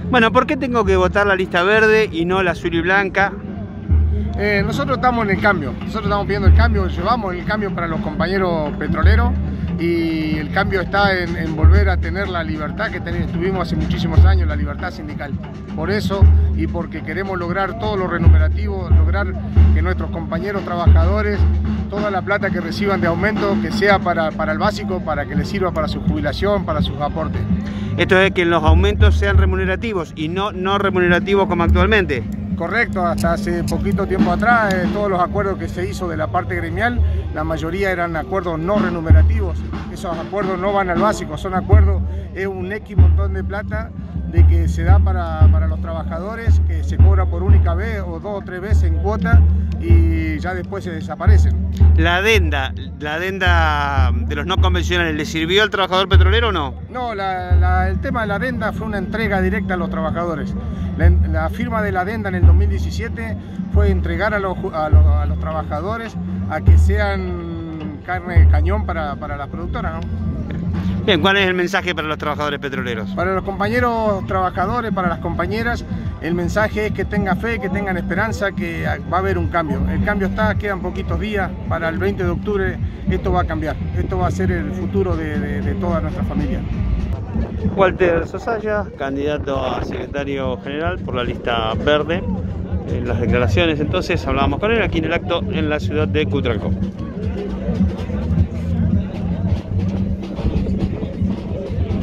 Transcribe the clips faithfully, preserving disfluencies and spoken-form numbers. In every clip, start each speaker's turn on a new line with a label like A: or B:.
A: Bueno, ¿por qué tengo que votar la lista verde y no la azul y blanca?
B: Eh, nosotros estamos en el cambio, nosotros estamos pidiendo el cambio, llevamos el cambio para los compañeros petroleros y el cambio está en, en volver a tener la libertad que ten, tuvimos hace muchísimos años, la libertad sindical. Por eso y porque queremos lograr todo lo remunerativo, lograr que nuestros compañeros trabajadores, toda la plata que reciban de aumento, que sea para, para el básico, para que les sirva para su jubilación, para sus aportes.
A: Esto es que los aumentos sean remunerativos y no, no remunerativos como actualmente.
B: Correcto, hasta hace poquito tiempo atrás eh, todos los acuerdos que se hizo de la parte gremial, la mayoría eran acuerdos no remunerativos. Esos acuerdos no van al básico, son acuerdos, es un X montón de plata de que se da para, para los trabajadores, que se cobra por única vez o dos o tres veces en cuota y ya después se desaparecen.
A: ¿La adenda, la adenda de los no convencionales le sirvió al trabajador petrolero o no?
B: No, la, la, el tema de la adenda fue una entrega directa a los trabajadores. La, la firma de la adenda en el dos mil diecisiete fue entregar a los, a los, a los trabajadores a que sean carne de cañón para, para las productoras, ¿no?
A: Bien, ¿cuál es el mensaje para los trabajadores petroleros?
B: Para los compañeros trabajadores, para las compañeras, el mensaje es que tengan fe, que tengan esperanza, que va a haber un cambio. El cambio está, quedan poquitos días, para el veinte de octubre esto va a cambiar. Esto va a ser el futuro de, de, de toda nuestra familia.
A: Walter Sosaya, candidato a secretario general por la lista verde. En las declaraciones entonces hablábamos con él aquí en el acto en la ciudad de Cutralcó.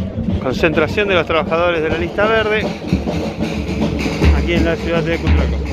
A: Concentración de los trabajadores de la lista verde aquí en la ciudad de Cutralcó.